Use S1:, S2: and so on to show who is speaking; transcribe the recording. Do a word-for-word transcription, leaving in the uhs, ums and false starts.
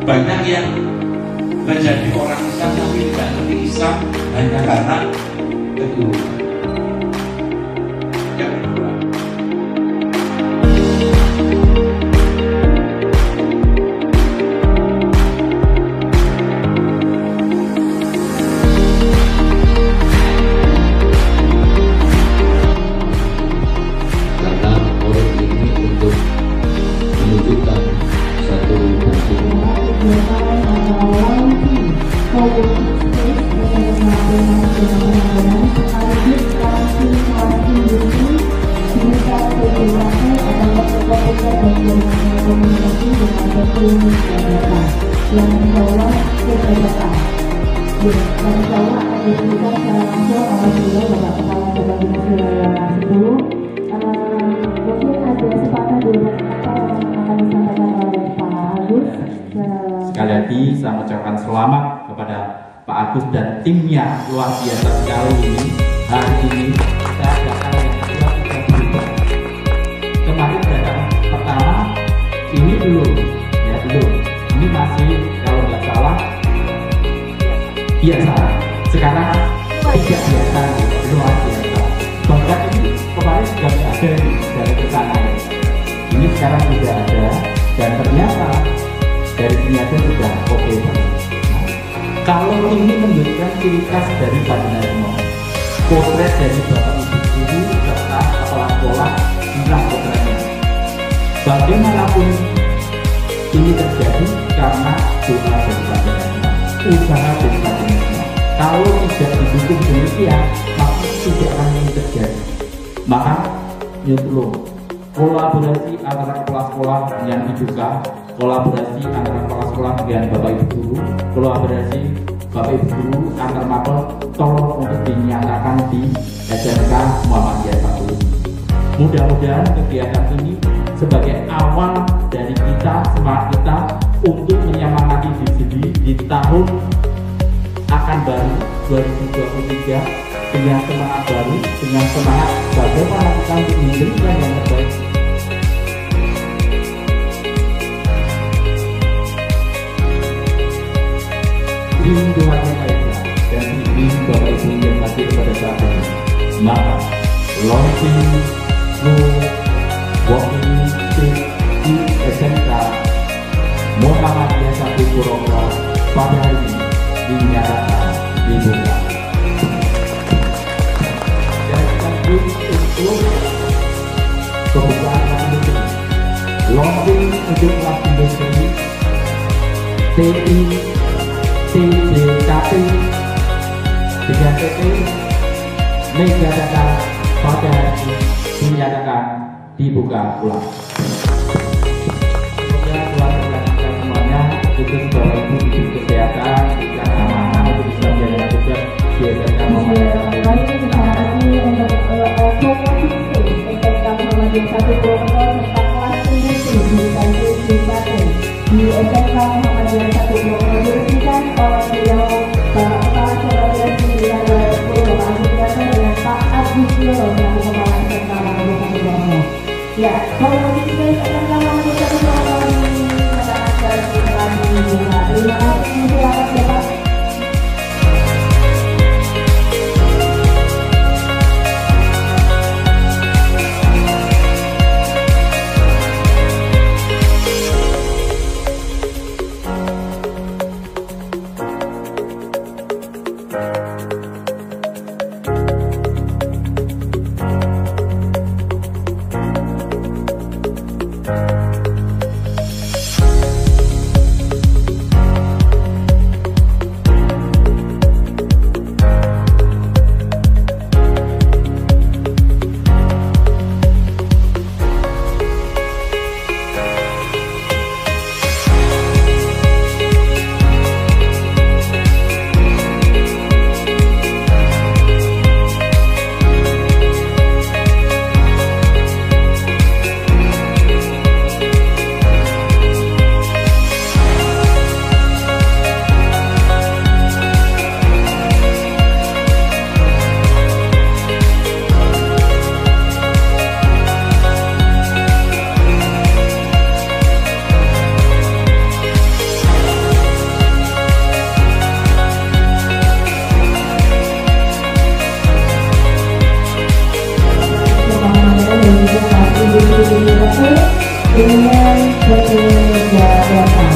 S1: Banyak yang menjadi orang Islam tapi tidak mengerti Islam hanya karena keturunan. Yang kedua,
S2: karena orang ini untuk menunjukkan satu bukti
S3: yang membawa keberkatan. Dan insya Allah akan diberikan secara langsung oleh beliau Bapak Kepala Bapak Dinas Wilayah sepuluh. Mungkin ada sepatah dua kata yang akan disampaikan oleh Pak Agus.
S4: Sekali lagi saya mengucapkan selamat kepada Pak Agus dan timnya, luar biasa sekali ini. Hari ini saya datang yang kedua sudah berubah. Kemarin datang pertama ini belum, ya belum. Ini masih kalau nggak salah biasa. Sekarang tidak biasa, luar biasa. Bahkan ini kemarin sudah ada dari kesana. Ini sekarang sudah ada dan ternyata dari ternyata sudah oke okay. Nah, kalau ini menunjukkan ciri khas dari Bandung, potret dari bapak ibu guru serta kepala sekolah inilah potretnya. Bagaimanapun ini terjadi karena doa dari Bandung, usaha dari Bandung. Kalau tidak didukung demikian, maka tidak akan ini terjadi. Maka nyutlung kolaborasi antara kepala sekolah yang dibuka, kolaborasi antara kepala sekolah dengan bapak ibu guru, kolaborasi bapak ibu guru antar mapel, tolong untuk dinyatakan di S M K Muhammadiyah satu. Mudah-mudahan kegiatan ini sebagai awal dari kita, semangat kita untuk menyemangati diri di tahun akan baru dua ribu dua puluh tiga dengan semangat baru, dengan semangat bagaimana kita untuk memberikan yang terbaik. Ini doanya baiklah dan ini bapak ibu yang hadir pada saat ini. Maka launching through walking street di S M K Muhammadiyah satu Purwokerto pada hari ini dinyatakan dibuka. Dan sekaligus untuk pembukaan kelas industri, launching untuk kelas industri T I T B K P dengan T P Mega Data pada hari ini dinyatakan dibuka ulang. Semoga keluarga kita semuanya, khusus bapak ibu di kesehatan, diberikan amanah untuk bisa menjalankan tugas di S M K Muhammadiyah.
S3: Baik, terima kasih untuk promosi S M K Muhammadiyah satu Purwokerto serta kelas industri di K P di S M K Muhammadiyah satu Purwokerto diresmikan oleh beliau Bapak Kepala Sekolah Wilayah sepuluh Bapak Agus Darto dengan Pak Agus Loro selaku Kepala S M K Muhammadiyah satu Purwokerto. Ya, promosi S M K Muhammadiyah satu Purwokerto ini mendapat gaji lagi. Terima kasih, silakan Bapak.
S2: Thank you.
S3: PT Jakarta.